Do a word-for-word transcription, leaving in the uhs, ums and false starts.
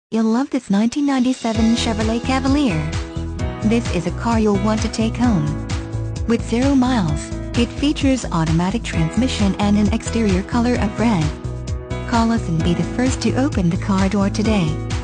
You'll love this nineteen ninety-seven Chevrolet Cavalier. This is a car you'll want to take home. With zero miles, it features automatic transmission and an exterior color of red. Call us and be the first to open the car door today.